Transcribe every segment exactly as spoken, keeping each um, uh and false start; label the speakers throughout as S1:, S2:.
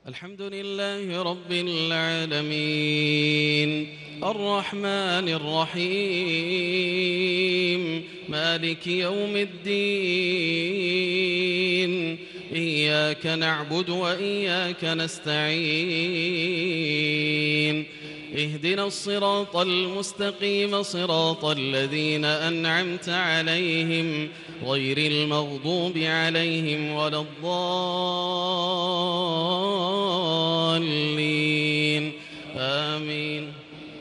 S1: الحمد لله رب العالمين الرحمن الرحيم مالك يوم الدين إياك نعبد وإياك نستعين اهدنا الصراط المستقيم صراط الذين أنعمت عليهم غير المغضوب عليهم ولا الضالين آمين.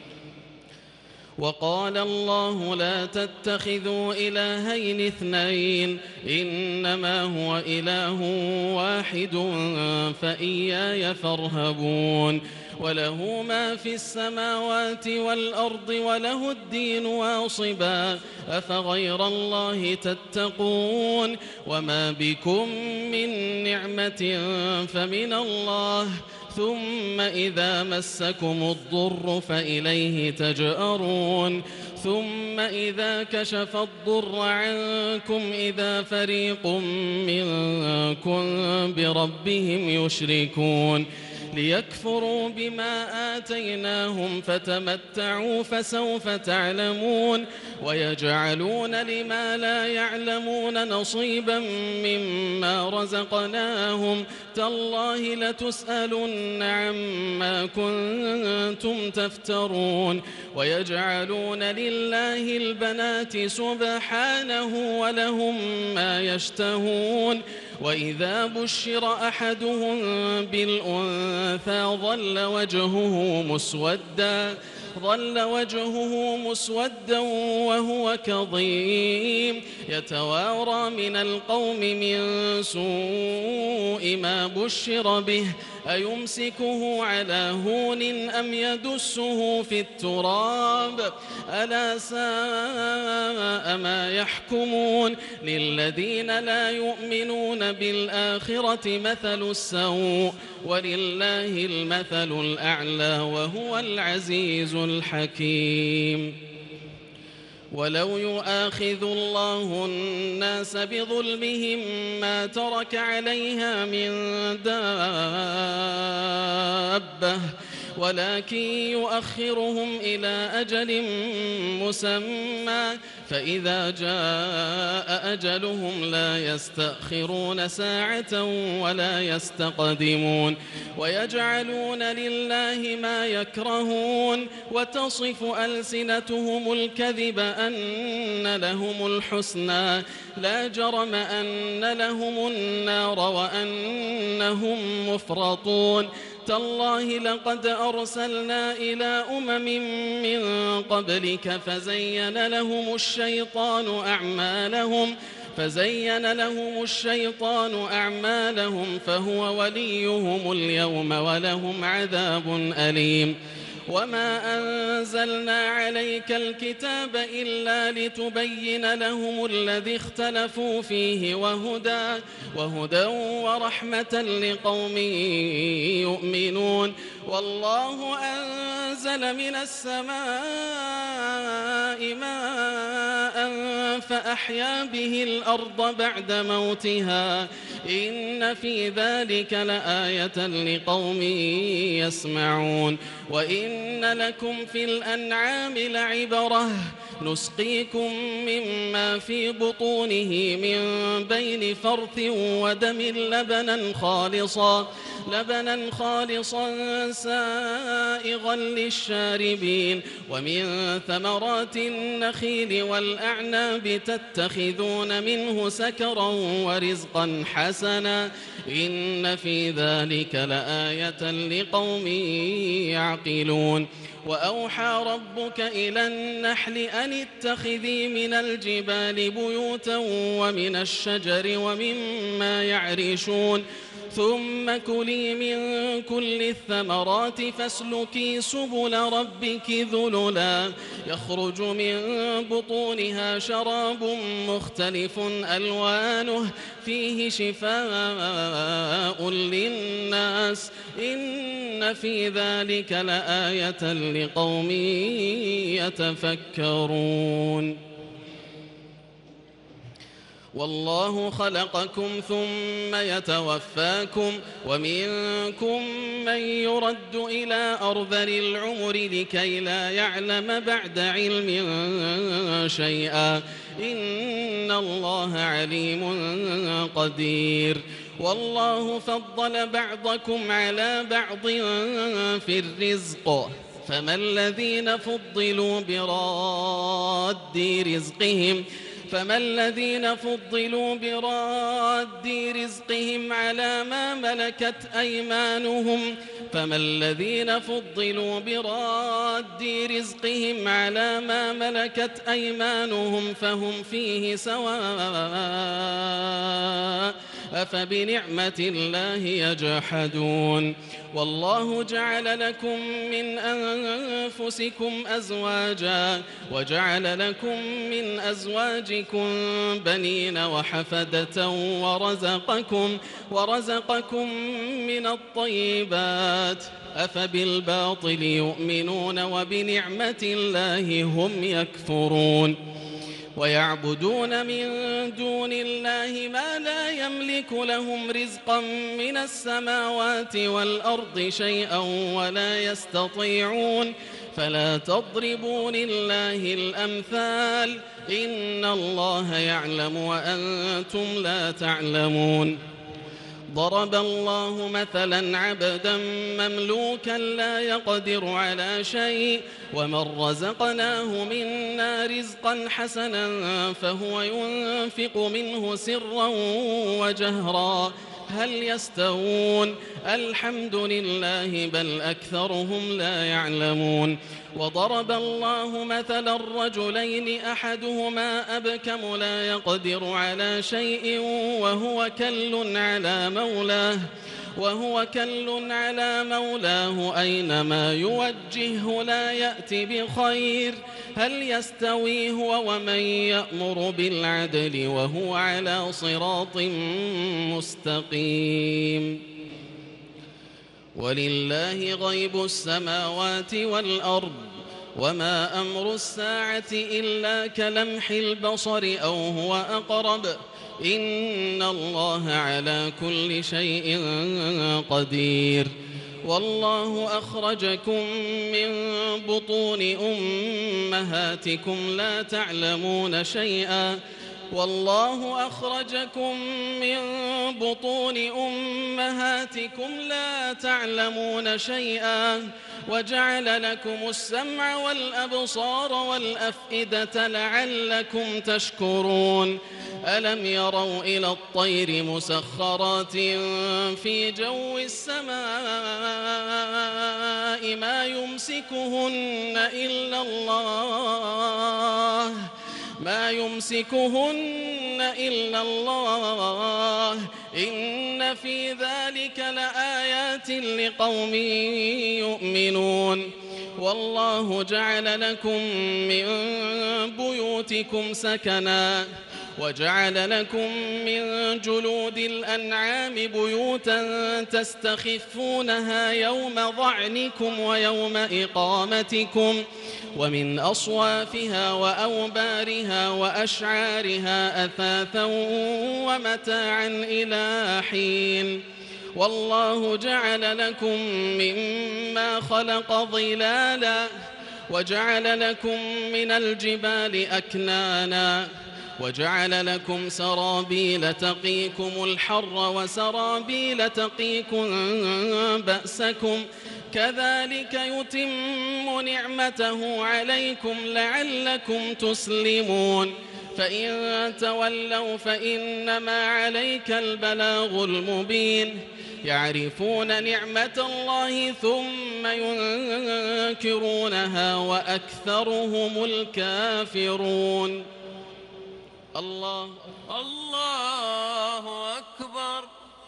S1: وقال الله لا تتخذوا إلهين اثنين إنما هو إله واحد فإياي فارهبون وله ما في السماوات والأرض وله الدين واصبا أفغير الله تتقون وما بكم من نعمة فمن الله ثم إذا مسكم الضر فإليه تجأرون ثم إذا كشف الضر عنكم إذا فريق منكم بربهم يشركون ليكفروا بما آتيناهم فتمتعوا فسوف تعلمون ويجعلون لما لا يعلمون نصيبا مما رزقناهم تالله لتسألن عما كنتم تفترون ويجعلون لله البنات سبحانه ولهم ما يشتهون وإذا بشر أحدهم بالأنثى ظل وجهه مسودا ظل وجهه مسودا وهو كظيم يتوارى من القوم من سوء ما بشر به أيمسكه على هون أم يدسه في التراب ألا ساء ما يحكمون للذين لا يؤمنون بالآخرة مثل السوء ولله المثل الأعلى وهو العزيز الحكيم ولو يؤاخذ الله الناس بظلمهم ما ترك عليها من دابة ولكن يؤخرهم إلى أجل مسمى فإذا جاء أجلهم لا يستأخرون ساعة ولا يستقدمون ويجعلون لله ما يكرهون وتصف ألسنتهم الكذب أن لهم الحسنى لا جرم أن لهم النار وأنهم مفرطون تالله لقد أرسلنا إلى أمم من قبلك فزين لهم الشيطان أعمالهم فزين لهم الشيطان أعمالهم فهو وليهم اليوم ولهم عذاب أليم وما أنزلنا عليك الكتاب إلا لتبين لهم الذي اختلفوا فيه وهدى, وهدى ورحمة لقوم يؤمنون والله أنزل من السماء ماء فأحيا به الأرض بعد موتها إن في ذلك لآية لقوم يسمعون وإن لكم في الأنعام لعبرة نسقيكم مما في بطونه من بين فرث ودم لبنا خالصا لبنا خالصا سائغا للشاربين ومن ثمرات النخيل والأعناب تتخذون منه سكرا ورزقا حسنا إن في ذلك لآية لقوم يعقلون وأوحى ربك إلى النحل أن اتخذي من الجبال بيوتا ومن الشجر ومما يعرشون ثم كلي من كل الثمرات فاسلكي سبل ربك ذللا يخرج من بطونها شراب مختلف ألوانه فيه شفاء للناس إن في ذلك لآية لقوم يتفكرون والله خلقكم ثم يتوفاكم ومنكم من يرد إلى أرذل العمر لكي لا يعلم بعد علم شيئا إن الله عليم قدير والله فضل بعضكم على بعض في الرزق فما الذين فضلوا براد رزقهم فما الذين فضلوا براد رزقهم على ما ملكت أيمانهم فما الذين فضلوا براد رزقهم على ما ملكت أيمانهم فهم فيه سواء أفبنعمة الله يجحدون والله جعل لكم من أنفسكم أزواجا وجعل لكم من أزواجكم بنين وحفدة ورزقكم ورزقكم من الطيبات أفبالباطل يؤمنون وبنعمة الله هم يكفرون ويعبدون من دون الله ما لا يملك لهم رزقا من السماوات والأرض شيئا ولا يستطيعون فلا تضربوا لله الأمثال إن الله يعلم وأنتم لا تعلمون ضرب الله مثلا عبدا مملوكا لا يقدر على شيء ومن رزقناه منا رزقا حسنا فهو ينفق منه سرا وجهرا هل يستوون الحمد لله بل أكثرهم لا يعلمون وضرب الله مثلا الرجلين أحدهما أبكم لا يقدر على شيء وهو كل على مولاه وهو كل على مولاه أينما يوجهه لا يأتي بخير هل يستوي هو ومن يأمر بالعدل وهو على صراط مستقيم ولله غيب السماوات والأرض وما أمر الساعة إلا كلمح البصر أو هو أقرب إن الله على كل شيء قدير والله أخرجكم من بطون أمهاتكم لا تعلمون شيئا والله أخرجكم من بطون أمهاتكم لا تعلمون شيئا وجعل لكم السمع والأبصار والأفئدة لعلكم تشكرون ألم يروا إلى الطير مسخرات في جو السماء ما يمسكهن إلا الله ما يمسكهن إلا الله إن في ذلك لآيات لقوم يؤمنون والله جعل لكم من بيوتكم سكنا وجعل لكم من جلود الأنعام بيوتا تستخفونها يوم ظعنكم ويوم إقامتكم ومن أصوافها وأوبارها وأشعارها أثاثا ومتاعا إلى حين والله جعل لكم مما خلق ظلالا وجعل لكم من الجبال أكنانا وجعل لكم سرابيل تقيكم الحر وسرابيل تقيكم بأسكم كذلك يتم نعمته عليكم لعلكم تسلمون فإن تولوا فإنما عليك البلاغ المبين يعرفون نعمة الله ثم ينكرونها وأكثرهم الكافرون الله
S2: الله أكبر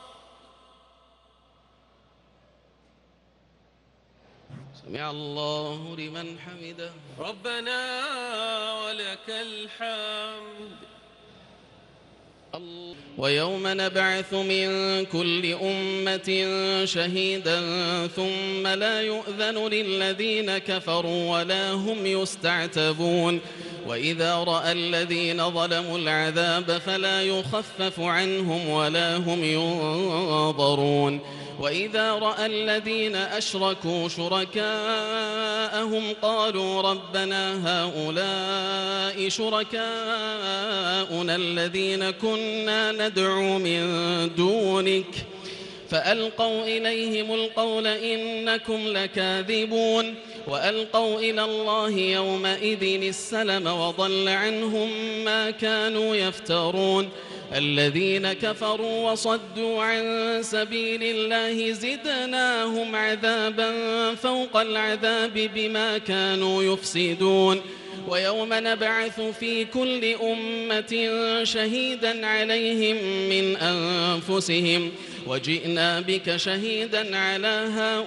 S1: سمع الله لمن حمده
S2: ربنا ولك الحمد
S1: ويوم نبعث من كل أمة شهيدا ثم لا يؤذن للذين كفروا ولا هم يستعتبون وإذا رأى الذين ظلموا العذاب فلا يخفف عنهم ولا هم ينظرون وإذا رأى الذين أشركوا شركاءهم قالوا ربنا هؤلاء شركاؤنا الذين كنا ندعو من دونك فألقوا إليهم القول إنكم لكاذبون وألقوا إلى الله يومئذ السلم وضل عنهم ما كانوا يفترون الذين كفروا وصدوا عن سبيل الله زدناهم عذابا فوق العذاب بما كانوا يفسدون ويوم نبعث في كل أمة شهيدا عليهم من أنفسهم وجئنا بك شهيدا على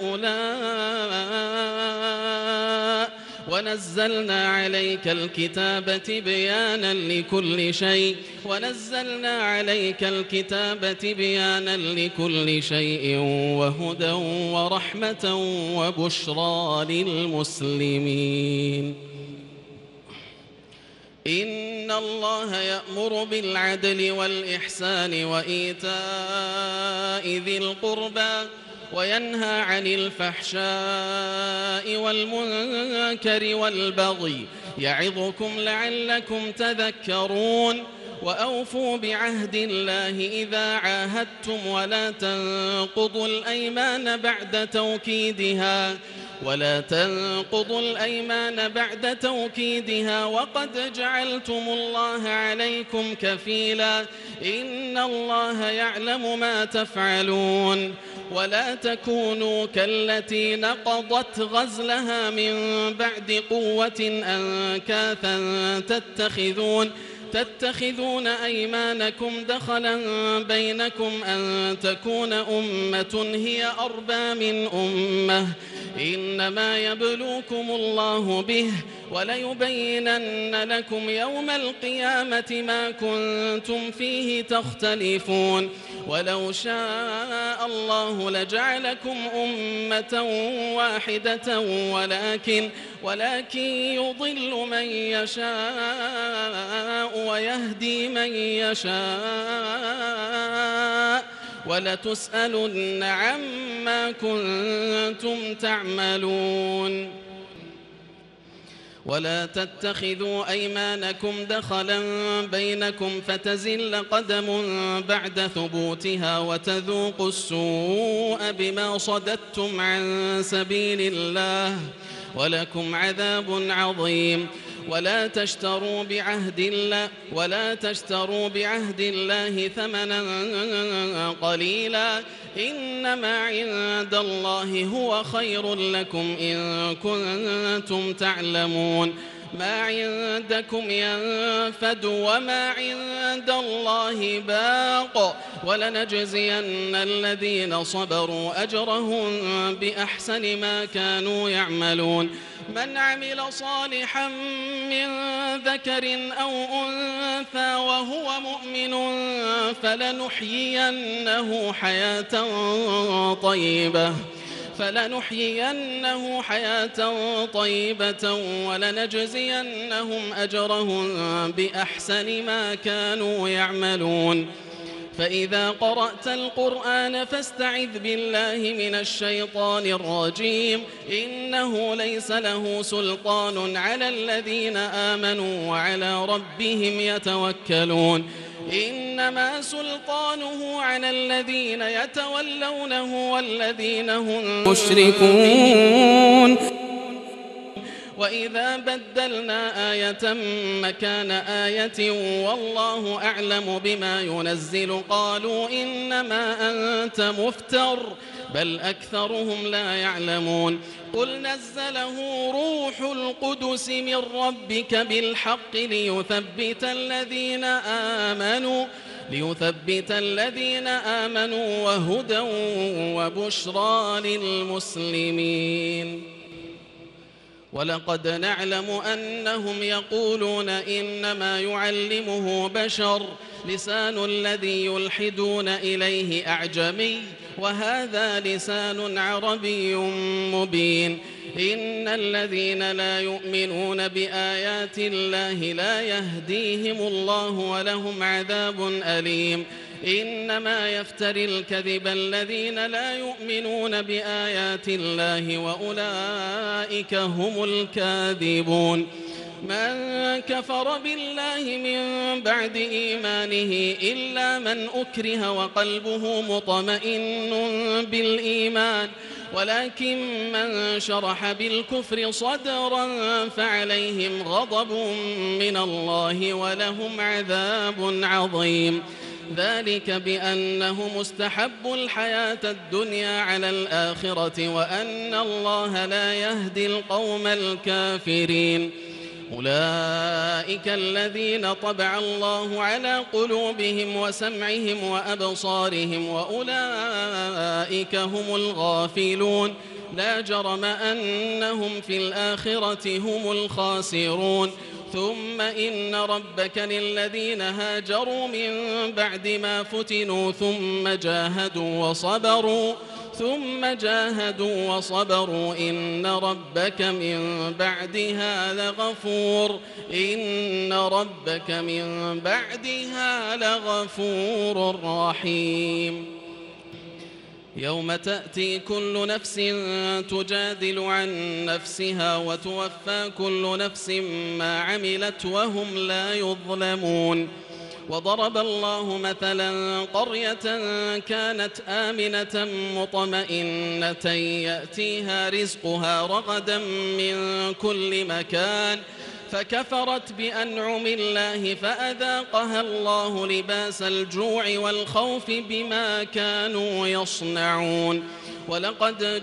S1: هؤلاء ونزلنا عليك الكتاب تبيانا لكل شيء ونزلنا عليك الكتاب تبيانا لكل شيء وهدى ورحمة وبشرى للمسلمين إن الله يأمر بالعدل والإحسان وإيتاء ذي القربى وينهى عن الفحشاء والمنكر والبغي يعظكم لعلكم تذكرون وأوفوا بعهد الله إذا عاهدتم ولا تنقضوا الأيمان بعد توكيدها ولا تنقضوا الأيمان بعد توكيدها وقد جعلتم الله عليكم كفيلا إن الله يعلم ما تفعلون ولا تكونوا كالتي نقضت غزلها من بعد قوة أنكاثا تتخذون تتخذون أيمانكم دخلا بينكم أن تكون أمة هي أربى من أمة إنما يبلوكم الله به وليبينن لكم يوم القيامة ما كنتم فيه تختلفون ولو شاء الله لجعلكم أمة واحدة ولكن ولكن يضل من يشاء ويهدي من يشاء ولتسألن عما كنتم تعملون ولا تتخذوا أيمانكم دخلا بينكم فتزل قدم بعد ثبوتها وتذوقوا السوء بما صددتم عن سبيل الله ولكم عذاب عظيم ولا تشتروا بعهد الله ولا تشتروا بعهد الله ثمنا قليلا إنما عند الله هو خير لكم إن كنتم تعلمون ما عندكم ينفد وما عند الله باق ولنجزين الذين صبروا أجرهم بأحسن ما كانوا يعملون من عمل صالحا من ذكر أو أنثى وهو مؤمن فلنحيينه حياة طيبة فلنحيينه حياة طيبة ولنجزينهم أجرهم بأحسن ما كانوا يعملون فإذا قرأت القرآن فاستعذ بالله من الشيطان الرجيم إنه ليس له سلطان على الذين آمنوا وعلى ربهم يتوكلون إنما سلطانه على الذين يتولونه والذين هم مشركون وإذا بدلنا آية مكان آية والله أعلم بما ينزل قالوا إنما أنت مفتر بل أكثرهم لا يعلمون قل نزله روح القدس من ربك بالحق ليثبت الذين آمنوا ليثبت الذين آمنوا وهدى وبشرى للمسلمين ولقد نعلم أنهم يقولون إنما يعلمه بشر لسان الذي يلحدون إليه أعجمي وهذا لسان عربي مبين إن الذين لا يؤمنون بآيات الله لا يهديهم الله ولهم عذاب أليم إنما يفتري الكذب الذين لا يؤمنون بآيات الله وأولئك هم الكاذبون من كفر بالله من بعد إيمانه إلا من أكره وقلبه مطمئن بالإيمان ولكن من شرح بالكفر صدرا فعليهم غضب من الله ولهم عذاب عظيم ذلك بأنه مستحب الحياة الدنيا على الآخرة وأن الله لا يهدي القوم الكافرين أولئك الذين طبع الله على قلوبهم وسمعهم وأبصارهم وأولئك هم الغافلون لا جرم أنهم في الآخرة هم الخاسرون ثم إن ربك للذين هاجروا من بعد ما فتنوا ثم جاهدوا وصبروا ثم جاهدوا وصبروا إن ربك من بعدها لغفور إن ربك من بعدها لغفور رحيم يوم تأتي كل نفس تجادل عن نفسها وتوفى كل نفس ما عملت وهم لا يظلمون وضرب الله مثلا قرية كانت آمنة مطمئنة يأتيها رزقها رغدا من كل مكان فكفرت بأنعم الله فأذاقها الله لباس الجوع والخوف بما كانوا يصنعون ولقد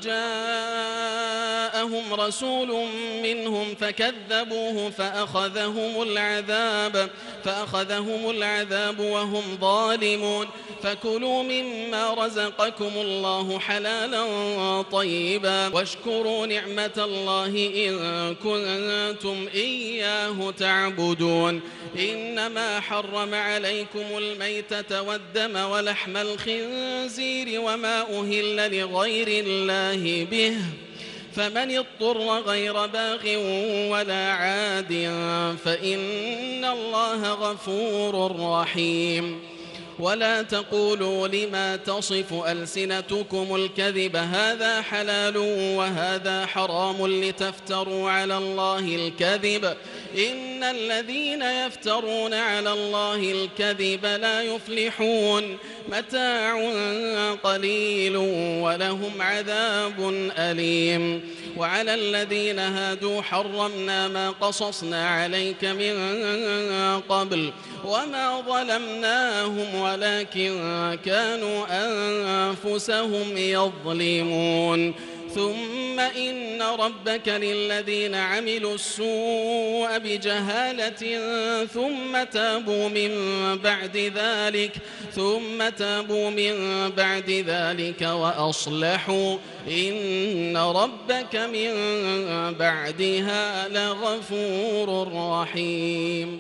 S1: جاءهم رسول منهم فكذبوه فأخذهم العذاب فأخذهم العذاب وهم ظالمون فكلوا مما رزقكم الله حلالا طيبا واشكروا نعمة الله إن كنتم إياه تعبدون إنما حرم عليكم الميتة والدم ولحم الخنزير وما أهل لغير الله به فمن اضطر غير باغ ولا عاد فإن الله غفور رحيم ولا تقولوا لما تصف ألسنتكم الكذب هذا حلال وهذا حرام لتفتروا على الله الكذب إن الذين يفترون على الله الكذب لا يفلحون متاع قليل ولهم عذاب أليم وعلى الذين هادوا حرمنا ما قصصنا عليك من قبل وما ظلمناهم ولكن كانوا أنفسهم يظلمون ثم إن ربك للذين عملوا السوء بجهالة ثم تابوا من بعد ذلك ثم تابوا من بعد ذلك وأصلحوا إن ربك من بعدها لغفور رحيم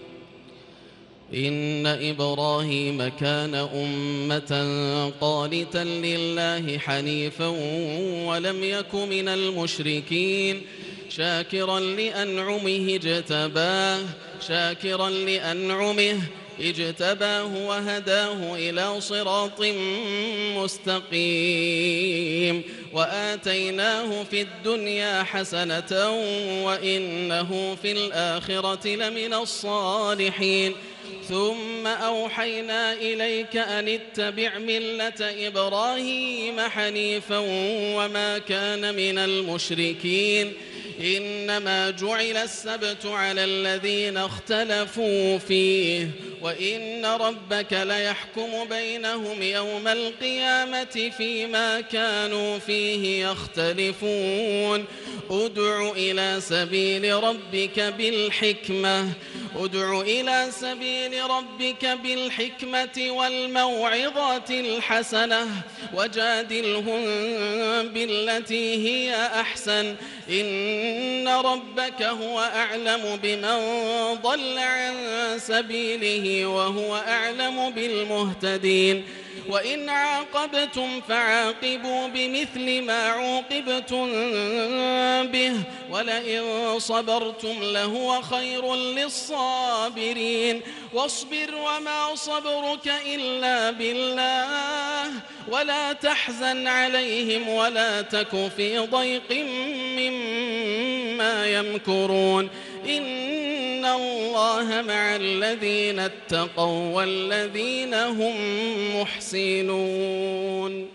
S1: إن إبراهيم كان أمة قانتا لله حنيفا ولم يك من المشركين شاكرا لأنعمه اجتباه شاكرا لأنعمه اجتباه وهداه إلى صراط مستقيم وآتيناه في الدنيا حسنة وإنه في الآخرة لمن الصالحين ثم أوحينا إليك أن اتبع ملة إبراهيم حنيفا وما كان من المشركين إنما جعل السبت على الذين اختلفوا فيه وإن ربك ليحكم بينهم يوم القيامة فيما كانوا فيه يختلفون ادع إلى سبيل ربك بالحكمة ادع إلى سبيل ربك بالحكمة والموعظة الحسنة وجادلهم بالتي هي أحسن إن ربك هو أعلم بمن ضل عن سبيله وهو أعلم بالمهتدين وإن عاقبتم فعاقبوا بمثل ما عوقبتم به ولئن صبرتم لهو خير للصابرين واصبر وما صبرك إلا بالله ولا تحزن عليهم ولا تك في ضيق مما يمكرون إن الله مع الذين اتقوا والذين هم محسنون.